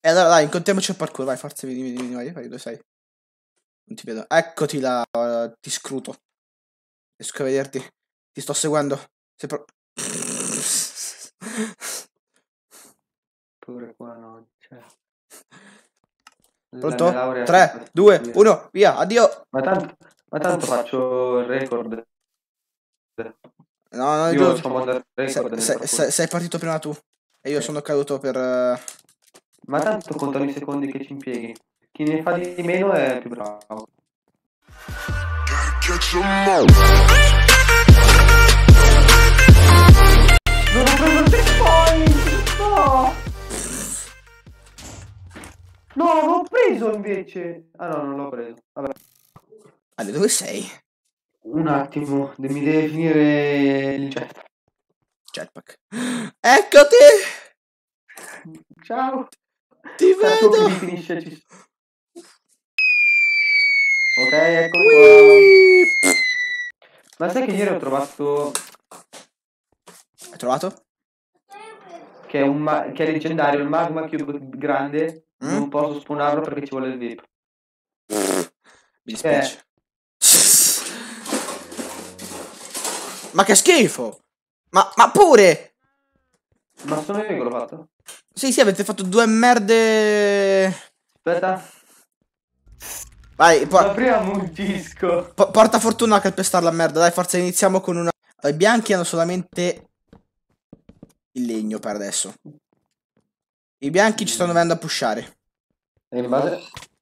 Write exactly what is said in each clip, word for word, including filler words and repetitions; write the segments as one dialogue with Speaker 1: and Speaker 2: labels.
Speaker 1: E allora dai, incontriamoci al parkour, vai, forza, vieni, vieni, vieni, vai, vai, dove sei? Non ti vedo. Eccoti là, uh, ti scruto. Riesco a vederti. Ti sto seguendo. Sei pro...
Speaker 2: Pure qua no, cioè.
Speaker 1: Pronto? tre, due, uno, via, addio.
Speaker 2: Ma tanto, ma tanto faccio il record.
Speaker 1: No, no,
Speaker 2: io
Speaker 1: giusto. Se, se, se, sei partito prima tu. E io sono caduto per... Uh...
Speaker 2: Ma tanto contano i secondi che ci impieghi. Chi ne fa di meno è più bravo. Non ho preso il checkpoint! No! No, l'ho preso invece! Ah no, non l'ho preso. Vabbè.
Speaker 1: Ale, dove sei?
Speaker 2: Un attimo, mi deve finire il jet.
Speaker 1: Jetpack. Eccoti!
Speaker 2: Ciao!
Speaker 1: Ti vedo!
Speaker 2: Mi finisce. Ok, ecco qua. Ma sai che ieri ho trovato...
Speaker 1: Hai trovato?
Speaker 2: Che è, un ma... che è leggendario, il magma cube grande. Mm? Non posso spawnarlo perché ci vuole il V I P.
Speaker 1: Mi dispiace. Eh. Ma che schifo! Ma, ma pure!
Speaker 2: Ma sono io che l'ho fatto?
Speaker 1: Sì, sì, avete fatto due merde...
Speaker 2: Aspetta.
Speaker 1: Vai, po
Speaker 2: apriamo un disco.
Speaker 1: Po porta fortuna a calpestare la merda. Dai, forza, iniziamo con una... I bianchi hanno solamente il legno per adesso. I bianchi ci stanno venendo a pushare.
Speaker 2: E in base...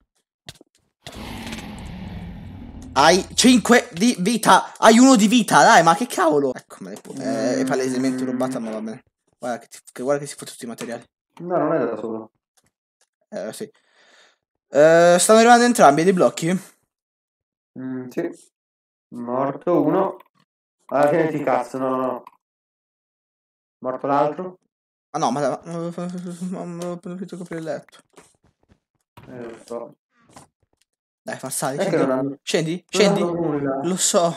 Speaker 1: Hai cinque di vita. Hai uno di vita, dai, ma che cavolo. Ecco, me è, è palesemente rubata, ma va bene. Guarda che, ti, guarda che si fa tutti i materiali.
Speaker 2: No, non è da solo.
Speaker 1: Eh, sì. Uh, stanno arrivando entrambi dei blocchi?
Speaker 2: Mm, sì. Morto uno. Ah, tieniti cazzo, no, no, no. Morto l'altro.
Speaker 1: Ah no, ma non ho preferito coprire il letto.
Speaker 2: Eh, lo so.
Speaker 1: Dai, fa sali,
Speaker 2: scendi.
Speaker 1: Hanno... Scendi, scendi. Lo so.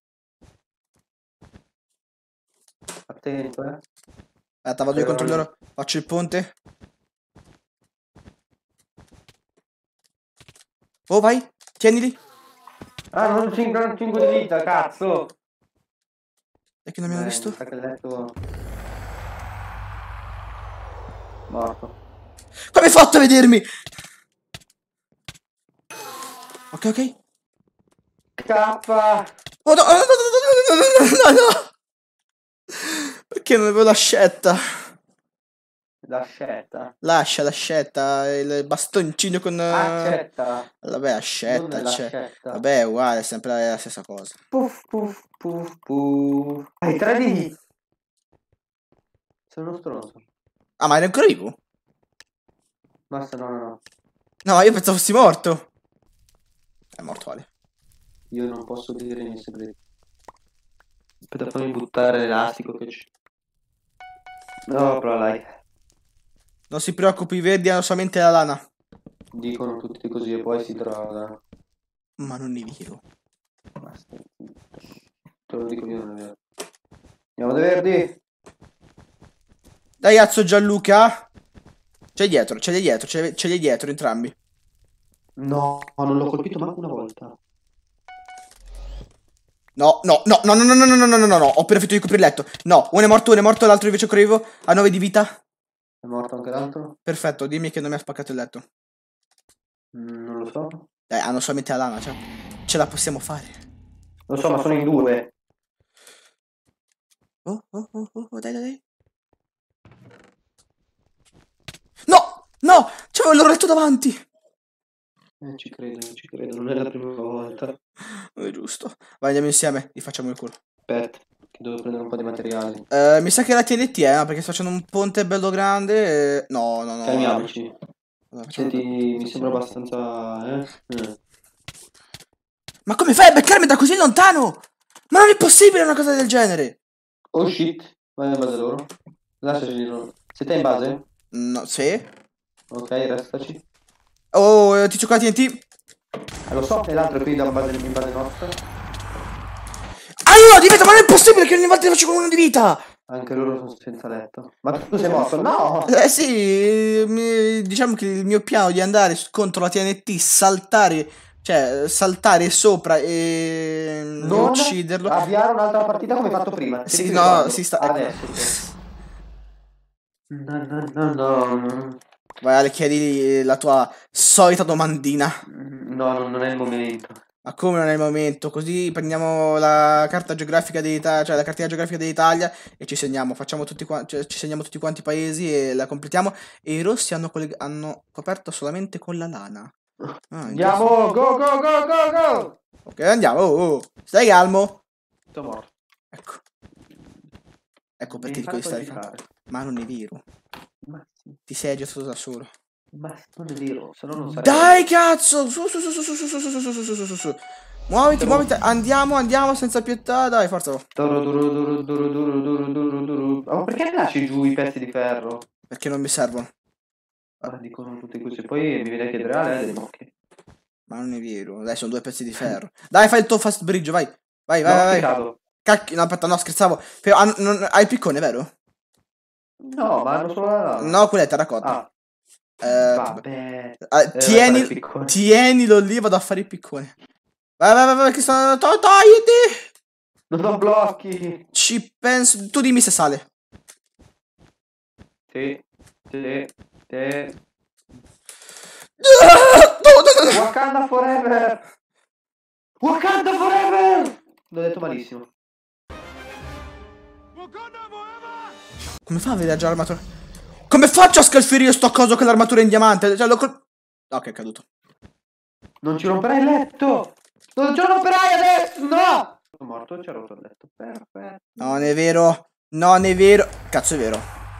Speaker 2: Attento, eh.
Speaker 1: Aspetta, vado io contro loro. Faccio il ponte. Oh, vai, tienili.
Speaker 2: Ah, non ho cinque di vita, cazzo.
Speaker 1: E che non mi hanno visto?
Speaker 2: Sa che letto... Morto.
Speaker 1: Come hai fatto a vedermi? Ok, ok.
Speaker 2: Scappa.
Speaker 1: Oh no, no, no, no, no, no, no. Perché non avevo l'ascetta?
Speaker 2: L'ascetta?
Speaker 1: Lascia l'ascetta, il bastoncino con...
Speaker 2: Accetta.
Speaker 1: Vabbè, ascetta, accetta. Vabbè, è uguale, è sempre la stessa cosa.
Speaker 2: Puff, puff, puff, puff. Hai tre di... Sono uno stronzo.
Speaker 1: Ah, ma eri ancora vivo?
Speaker 2: Basta, no, no, no.
Speaker 1: No, io pensavo fossi morto. È morto, Ale.
Speaker 2: Io non posso dire i miei segreti. Aspetta, fammi buttare l'elastico che c'è. No, però dai.
Speaker 1: Non si preoccupi, i verdi hanno solamente la lana.
Speaker 2: Dicono tutti così e poi si trova.
Speaker 1: Ma non è vero.
Speaker 2: Basta. Te lo dico io, non è vero. Andiamo da verdi.
Speaker 1: Dai, cazzo Gianluca. C'è dietro, c'è dietro, c'è dietro entrambi.
Speaker 2: No, non l'ho colpito manco una volta.
Speaker 1: No, no, no, no, no, no, no, no, no, no, no, no, ho appena finito di coprire il letto. No, uno è morto, uno è morto, l'altro invece ancora vivo. Ha nove di vita.
Speaker 2: È morto anche l'altro?
Speaker 1: Perfetto, dimmi che non mi ha spaccato il letto.
Speaker 2: Mm, non lo so.
Speaker 1: Dai, hanno solamente la lana, cioè. Ce la possiamo fare.
Speaker 2: Lo so, ma sono in due.
Speaker 1: Oh, oh, oh, oh, dai, dai, dai. No, no, c'avevo il loro letto davanti.
Speaker 2: Eh, ci credo, ci credo, non è la prima volta.
Speaker 1: Non è giusto. Vai, andiamo insieme, gli facciamo il culo.
Speaker 2: Aspetta, che devo prendere un po' di materiali.
Speaker 1: Uh, mi sa che la T N T, eh, perché sto facendo un ponte bello grande e... No, no, no.
Speaker 2: Calmiamoci.
Speaker 1: Allora,
Speaker 2: Senti, mi sembra abbastanza... Eh? Eh.
Speaker 1: Ma come fai a beccarmi da così lontano? Ma non è possibile una cosa del genere.
Speaker 2: Oh shit, vai in base loro. Lasciaci loro. Siete in base?
Speaker 1: No, sì.
Speaker 2: Ok, restaci.
Speaker 1: Oh, ti gioco la T N T.
Speaker 2: Eh, lo so, e l'altro è qui da base, in base nostra.
Speaker 1: Ah, uno di vita, ma non è possibile che ogni volta ti faccio con uno di vita.
Speaker 2: Anche loro sono senza letto. Ma tu sei morto? No!
Speaker 1: Eh sì, mi- diciamo che il mio piano di andare s- contro la T N T, saltare, cioè saltare sopra e, e
Speaker 2: Non
Speaker 1: ucciderlo.
Speaker 2: avviare un'altra partita come hai fatto prima. Ti
Speaker 1: Sì, no, si
Speaker 2: ricordo.
Speaker 1: sta, ecco.
Speaker 2: Adesso. Cioè. No, no, no, no.
Speaker 1: Vai Ale, chiedi la tua solita domandina.
Speaker 2: No, no, non è il momento.
Speaker 1: Ma come non è il momento? Così prendiamo la carta geografica d'Italia, cioè la cartina geografica d'Italia e ci segniamo, facciamo tutti qua- cioè, ci segniamo tutti quanti i paesi e la completiamo. E i rossi hanno, colleg- hanno coperto solamente con la lana. Ah, interessante.
Speaker 2: Andiamo! Go, go, go, go, go!
Speaker 1: Ok, andiamo. Oh, oh. Stai calmo.
Speaker 2: Sto morto.
Speaker 1: Ecco. Ecco
Speaker 2: Mi
Speaker 1: perché
Speaker 2: hai
Speaker 1: dico di
Speaker 2: fatto
Speaker 1: stare calmo.
Speaker 2: agitare.
Speaker 1: Ma non è vero.
Speaker 2: Ma sì.
Speaker 1: Ti sei agitato da solo.
Speaker 2: Ma non è vero, se no non sarebbe.
Speaker 1: Dai, cazzo! Su, su, su, su, su, su, su, su, su, su, su, su, su, su. Muoviti, muoviti. Andiamo, andiamo senza pietà. Dai, forza.
Speaker 2: Duro, duro, duro, duro, duro, duro, duro, duro. Ma perché lasci giù i pezzi di ferro?
Speaker 1: Perché non mi servono.
Speaker 2: Ma dicono tutti così. Poi mi viene a chiedere a lei, ok.
Speaker 1: Ma non è vero. Dai, sono due pezzi di ferro. Dai, fai il tuo fast bridge, vai. Vai, vai,
Speaker 2: No,
Speaker 1: vai.
Speaker 2: che
Speaker 1: vai.
Speaker 2: cado.
Speaker 1: Cacchio, no, aspetta, no, scherzavo. Però, ah, non- hai il piccone, vero?
Speaker 2: No, ma hanno solo la lana.
Speaker 1: No, quella è terracotta.
Speaker 2: Ah,
Speaker 1: Eh,
Speaker 2: vabbè.
Speaker 1: eh,
Speaker 2: Eh,
Speaker 1: tieni,
Speaker 2: fare piccone.
Speaker 1: tienilo lì, vado a fare il piccone. Vai, vai, vai, vai, che sto... to- Togliti!
Speaker 2: Non ho blocchi.
Speaker 1: Ci penso... Tu dimmi se sale.
Speaker 2: Sì, sì, sì.
Speaker 1: No, no, no, no.
Speaker 2: Wakanda forever. Wakanda forever. L'ho detto malissimo.
Speaker 1: Come fa a vedere già l'armatura? Come faccio a scalfire io sto coso con l'armatura in diamante? Cioè, lo col... Ok, è caduto.
Speaker 2: Non ci romperai il letto. Non ci romperai adesso. No. Sono morto, ci ha rotto il letto. Perfetto.
Speaker 1: Non è vero. Non è vero. Cazzo è vero.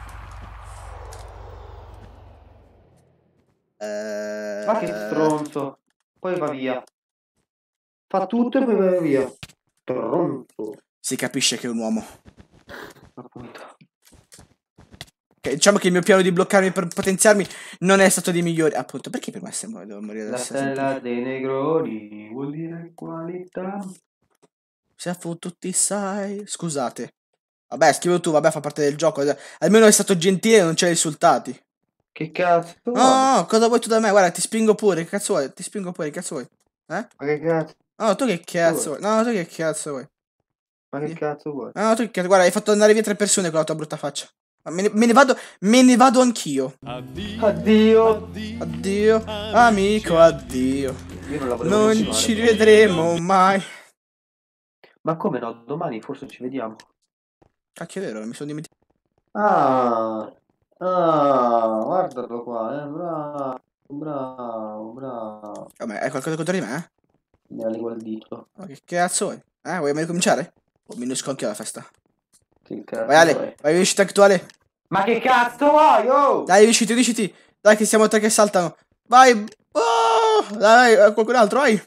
Speaker 1: Eh...
Speaker 2: Ma che stronzo. Poi va via. Fa tutto e poi va via. Stronzo.
Speaker 1: Si capisce che è un uomo.
Speaker 2: Appunto.
Speaker 1: Ok, diciamo che il mio piano di bloccarmi per potenziarmi non è stato dei migliori. Appunto, perché per me se muore devo morire
Speaker 2: La
Speaker 1: adesso?
Speaker 2: stella dei negroni vuol dire qualità.
Speaker 1: Si è fottuti, sai. Scusate. Vabbè, scrivo tu, vabbè, fa parte del gioco. Almeno è stato gentile e non ci hai insultati.
Speaker 2: Che cazzo
Speaker 1: No,
Speaker 2: vuoi?
Speaker 1: no, no, cosa vuoi tu da me? Guarda, ti spingo pure, che cazzo vuoi? Ti spingo pure, che cazzo vuoi? Eh?
Speaker 2: Ma che cazzo?
Speaker 1: No, tu che cazzo vuoi? No, tu che cazzo vuoi?
Speaker 2: Ma che
Speaker 1: Sì.
Speaker 2: cazzo vuoi?
Speaker 1: No, tu che cazzo... Guarda, hai fatto andare via tre persone con la tua brutta faccia. Ma me ne, me ne vado, me ne vado anch'io.
Speaker 2: Addio. Addio.
Speaker 1: Addio, amico, addio.
Speaker 2: Io non la volevo
Speaker 1: Non
Speaker 2: continuare.
Speaker 1: ci rivedremo mai.
Speaker 2: Ma come no? Domani forse ci vediamo.
Speaker 1: Cacchio, è vero, mi sono dimenticato.
Speaker 2: Ah. Ah, guardalo qua, eh. Bravo, bravo, bravo.
Speaker 1: Vabbè, hai qualcosa contro di me, eh?
Speaker 2: Mi ha lingua il dito.
Speaker 1: Ma che cazzo vuoi? Eh, vuoi ricominciare? O mi unisco anche alla festa.
Speaker 2: Che cazzo
Speaker 1: Vai Ale,
Speaker 2: vuoi?
Speaker 1: vai vinciti attuale.
Speaker 2: Ma che cazzo vuoi, oh?
Speaker 1: Dai, vinciti, vinciti. Dai, che siamo tre che saltano. Vai. Oh, dai, dai, qualcun altro, vai.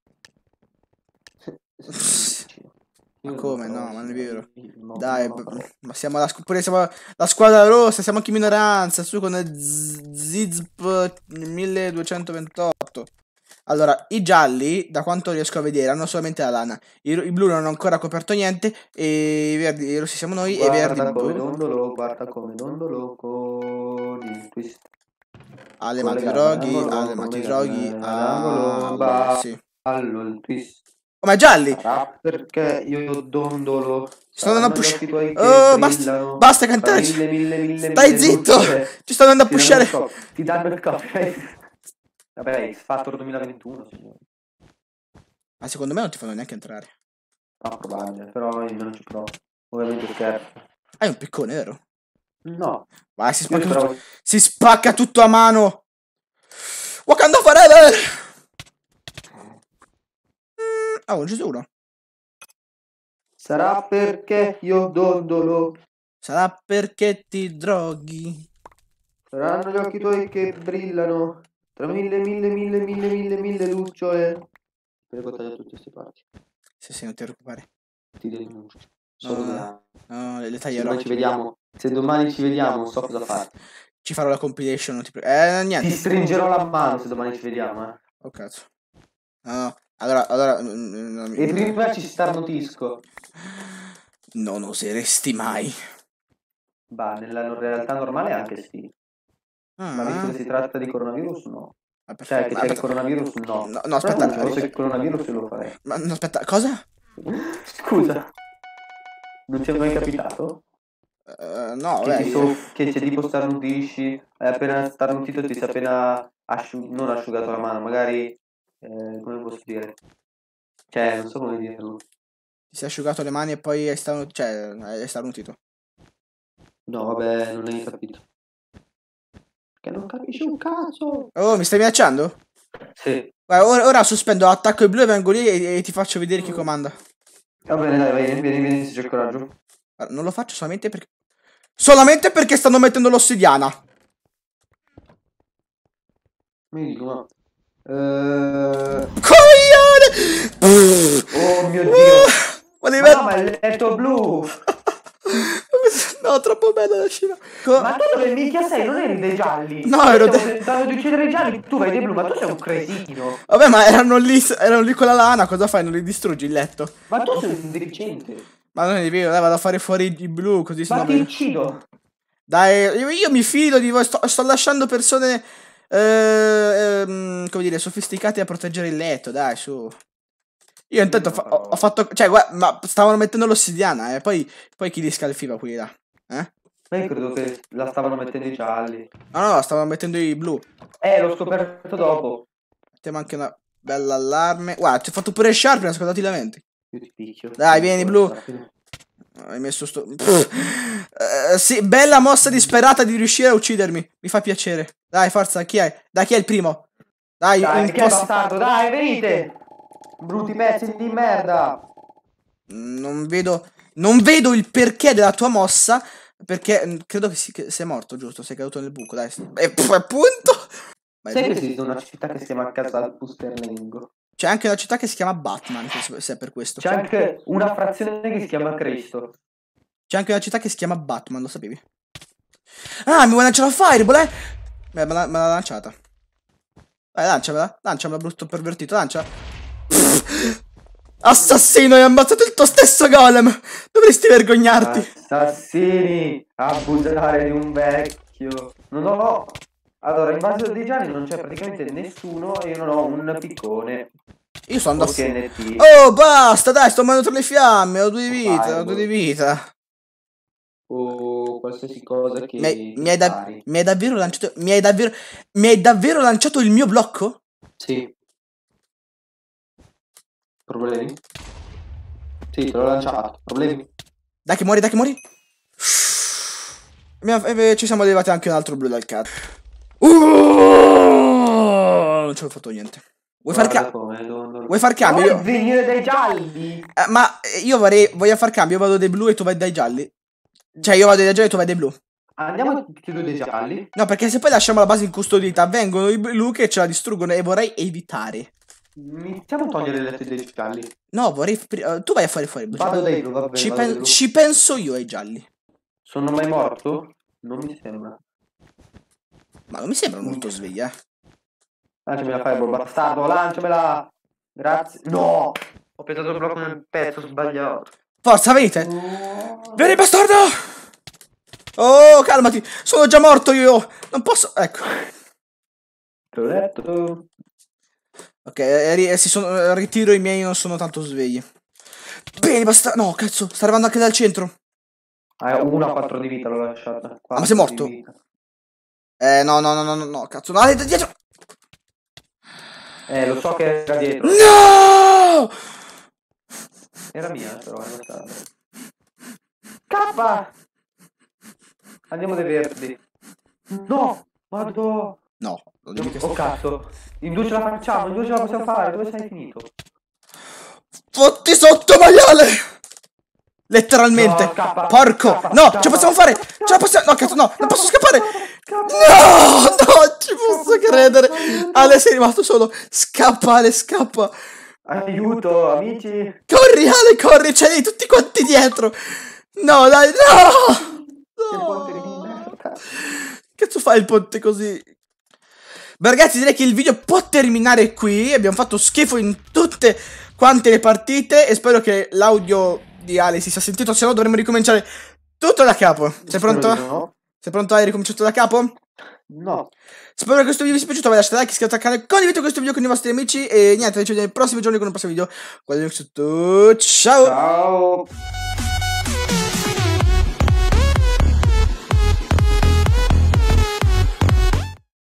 Speaker 1: Ma come? No, ma non è vero. Dai, ma siamo la, pure siamo la squadra rossa, siamo anche in minoranza. Su con Zizp milleduecentoventotto. Allora, i gialli, da quanto riesco a vedere, hanno solamente la lana. I, i blu non hanno ancora coperto niente. E i verdi, i rossi siamo noi.
Speaker 2: Guarda
Speaker 1: e i verdi
Speaker 2: come
Speaker 1: blu.
Speaker 2: dondolo, guarda come dondolo con il twist.
Speaker 1: Ale mati droghi, ale mati droghi, ale, sì.
Speaker 2: Allo il twist.
Speaker 1: Oh, ma gialli!
Speaker 2: Sarà perché io dondolo.
Speaker 1: Sto andando a
Speaker 2: Saranno gli
Speaker 1: pushare.
Speaker 2: occhi tuoi che
Speaker 1: Oh, basta,
Speaker 2: brillano.
Speaker 1: basta
Speaker 2: Tra
Speaker 1: cantare.
Speaker 2: mille, mille, mille,
Speaker 1: Stai
Speaker 2: mille
Speaker 1: zitto!
Speaker 2: lucciole.
Speaker 1: Ci sto andando a
Speaker 2: Ti danno il
Speaker 1: pushare.
Speaker 2: copy. Ti danno il copyright. Vabbè, X Factor duemilaventuno, signore.
Speaker 1: Ma secondo me non ti fanno neanche entrare.
Speaker 2: No, probabile, però io non ci provo. Ovviamente scherzo.
Speaker 1: Hai un piccone, vero?
Speaker 2: No.
Speaker 1: Vai, si
Speaker 2: Io
Speaker 1: spacca, tutto,
Speaker 2: speravo...
Speaker 1: si spacca tutto a mano. Wakanda forever! Mm, oh, non c'è solo uno.
Speaker 2: Sarà perché io dondolo.
Speaker 1: Sarà perché ti droghi.
Speaker 2: Saranno gli occhi tuoi che brillano. Tra mille, mille, mille, mille, mille, mille lucciole. Spero che tagliare tutte queste parti.
Speaker 1: Sì, sì, non ti preoccupare.
Speaker 2: Ti denuncio. Solo
Speaker 1: No,
Speaker 2: no,
Speaker 1: no, le, le
Speaker 2: Se
Speaker 1: taglierò.
Speaker 2: domani ci vediamo. Se domani ci vediamo, so cosa fare.
Speaker 1: Ci farò la compilation, non ti preoccupare. Eh, niente.
Speaker 2: Ti stringerò la mano se domani ci vediamo, eh.
Speaker 1: Oh, cazzo. No, allora, allora... mm, mm,
Speaker 2: E prima ci starnutisco.
Speaker 1: Non oseresti mai.
Speaker 2: Bah, nella realtà normale anche sì.
Speaker 1: Ah.
Speaker 2: Ma visto che si tratta di coronavirus, no.
Speaker 1: Ah,
Speaker 2: Cioè, che
Speaker 1: perfetto.
Speaker 2: c'è il
Speaker 1: Aspetta.
Speaker 2: coronavirus, no.
Speaker 1: No, no,
Speaker 2: Però
Speaker 1: aspetta.
Speaker 2: non ci fosse il coronavirus lo farei.
Speaker 1: Ma no, aspetta, cosa?
Speaker 2: Scusa. Non ti è mai capitato?
Speaker 1: Uh, no,
Speaker 2: Che,
Speaker 1: beh,
Speaker 2: ti
Speaker 1: io...
Speaker 2: so, che c'è tipo starnutisci, hai appena starnutito ti sei appena asciu- non asciugato la mano, magari, eh, come posso dire? Cioè, non so come dirlo.
Speaker 1: Ti sei asciugato le mani e poi hai starnutito, cioè, hai starnutito.
Speaker 2: No, vabbè, non hai capito. Che non capisci un cazzo.
Speaker 1: Oh, mi stai minacciando?
Speaker 2: Sì.
Speaker 1: Guarda, ora, ora sospendo, attacco il blu e vengo lì e, e ti faccio vedere chi comanda.
Speaker 2: Va bene, dai, vai, vieni, vieni, se c'è il coraggio.
Speaker 1: Guarda, non lo faccio solamente perché... Solamente perché stanno mettendo l'ossidiana.
Speaker 2: Mi dico, ma... Eh...
Speaker 1: Coglione!
Speaker 2: Oh mio Dio!
Speaker 1: Ma devi
Speaker 2: Ma no, ma è il letto blu!
Speaker 1: No, troppo bella la scena.
Speaker 2: Ma tu dove minchia sei? Non eri dei gialli?
Speaker 1: No, ero
Speaker 2: Stiamo
Speaker 1: dei...
Speaker 2: tentando di uccidere i gialli, tu vai dei blu, ma tu sei un cretino!
Speaker 1: Vabbè, ma erano lì, erano lì con la lana, cosa fai? Non li distruggi il letto?
Speaker 2: Ma tu sei un deficiente!
Speaker 1: Ma non è vero, dai, vado a fare fuori i blu, così
Speaker 2: Ma
Speaker 1: sono
Speaker 2: ti
Speaker 1: bene.
Speaker 2: uccido!
Speaker 1: Dai, io, io mi fido di voi, sto, sto lasciando persone, eh, ehm, come dire, sofisticate a proteggere il letto, dai, su. Io intanto fa- ho, ho fatto, cioè, guarda, ma stavano mettendo l'ossidiana, eh, poi, poi chi li scalfiva quelli là, eh?
Speaker 2: Ma io credo che la stavano mettendo i gialli.
Speaker 1: No, no, stavano mettendo i blu.
Speaker 2: Eh, l'ho scoperto dopo.
Speaker 1: Mettiamo anche una bella allarme. Guarda, ti ho fatto pure Sharp, ascoltati la mente.
Speaker 2: Io ti picchio.
Speaker 1: Dai, vieni, blu. Hai messo sto... Uh, sì, bella mossa disperata di riuscire a uccidermi. Mi fa piacere. Dai, forza, chi è? Dai, chi è il primo? Dai,
Speaker 2: Dai,
Speaker 1: un
Speaker 2: che
Speaker 1: po'
Speaker 2: bastardo, dai, venite! Brutti pezzi di merda!
Speaker 1: Non vedo... Non vedo il perché della tua mossa. Perché credo che, si, che sei morto, giusto? Sei caduto nel buco, dai. E pff, appunto...
Speaker 2: Sai che esiste una città che si chiama Casal Pusterlengo?
Speaker 1: C'è anche una città che si chiama Batman, se è per questo.
Speaker 2: C'è anche una frazione che si chiama Cristo.
Speaker 1: C'è anche una città che si chiama Batman, lo sapevi? Ah, mi vuoi lanciare la fireball, eh? Beh, me l'ha lanciata. Vai, lanciamela, lanciamela, brutto pervertito, lancia. Assassino, hai ammazzato il tuo stesso golem. Dovresti vergognarti.
Speaker 2: Assassini, abusare di un vecchio. Non ho... Allora, in base dei gialli non c'è praticamente nessuno e io non ho un piccone.
Speaker 1: Io sono andato...
Speaker 2: Okay,
Speaker 1: oh, basta, dai, sto morendo tra le fiamme, ho due di vita, ho due di vita.
Speaker 2: O qualsiasi cosa che...
Speaker 1: Mi, mi, hai da, mi hai davvero lanciato... Mi hai davvero... Mi hai davvero lanciato il mio blocco?
Speaker 2: Sì. Problemi? Sì, te l'ho lanciato. Problemi?
Speaker 1: Dai che muori, dai che muori. E ci siamo arrivati anche un altro blu dal cazzo. Uh, non ce l'ho fatto niente. Vuoi far cambio? Vuoi far cambio?
Speaker 2: Vuoi venire dai gialli?
Speaker 1: Eh, ma io vorrei... Voglio far cambio, io vado dai blu e tu vai dai gialli. Cioè io vado dai gialli e tu vai dai blu.
Speaker 2: Andiamo tutti e due dei gialli?
Speaker 1: No, perché se poi lasciamo la base incustodita, vengono i blu che ce la distruggono e vorrei evitare.
Speaker 2: Iniziamo a togliere le lettere dei gialli.
Speaker 1: No, vorrei... Uh, tu vai a fare fuori il blu.
Speaker 2: Vado dai blu, va bene,
Speaker 1: ci,
Speaker 2: vado
Speaker 1: pen
Speaker 2: blu.
Speaker 1: ci penso io ai gialli.
Speaker 2: Sono mai morto? Non mi sembra.
Speaker 1: Ma non mi sembra molto sveglia, eh.
Speaker 2: Lanciamela fireball, bastardo, lanciamela! Grazie. No! Ho pensato il blocco nel pezzo sbagliato.
Speaker 1: Forza, venite!
Speaker 2: No.
Speaker 1: Vieni, bastardo! Oh, calmati! Sono già morto io! Non posso... Ecco.
Speaker 2: Te l'ho detto.
Speaker 1: Ok, eh, si sono, ritiro, i miei non sono tanto svegli. Bene, basta... No, cazzo, sta arrivando anche dal centro.
Speaker 2: Ah, uno a quattro di vita l'ho lasciata.
Speaker 1: Ah, ma sei morto? Eh, no, no, no, no, no, no, cazzo, no, dietro!
Speaker 2: Eh, lo so che era dietro.
Speaker 1: No!
Speaker 2: Era mia, però, non stava. Cappa! Andiamo dai verdi. No! Vado!
Speaker 1: No,
Speaker 2: non devi che... Oh, cazzo! In due ce la facciamo, in due ce la possiamo fare, dove sei finito?
Speaker 1: Fotti sotto, maiale! Letteralmente.
Speaker 2: No, scappa,
Speaker 1: porco.
Speaker 2: Scappa,
Speaker 1: no,
Speaker 2: scappa,
Speaker 1: ce possiamo fare.
Speaker 2: Scappa,
Speaker 1: ce la possiamo. No, cazzo, no,
Speaker 2: scappa,
Speaker 1: non posso scappare.
Speaker 2: Scappa,
Speaker 1: no, no, ci posso credere. Ale, sei rimasto solo. Scappa, Ale, scappa.
Speaker 2: Aiuto, amici.
Speaker 1: Corri, Ale, corri. Ce li tutti quanti dietro. No, dai, no.
Speaker 2: Che ponte di merda.
Speaker 1: Cazzo fai il ponte così? Beh, ragazzi, direi che il video può terminare qui. Abbiamo fatto schifo in tutte quante le partite e spero che l'audio di Ale si sia sentito, se no dovremmo ricominciare Tutto da capo. Sei
Speaker 2: Spero
Speaker 1: pronto?
Speaker 2: di no.
Speaker 1: Sei pronto? Hai ricominciato da capo?
Speaker 2: No.
Speaker 1: Spero che questo video vi sia piaciuto, lasciate like, iscrivetevi al canale, condividete questo video con i vostri amici e niente, ci vediamo nei prossimi giorni con un prossimo video. Ciao!
Speaker 2: Ciao.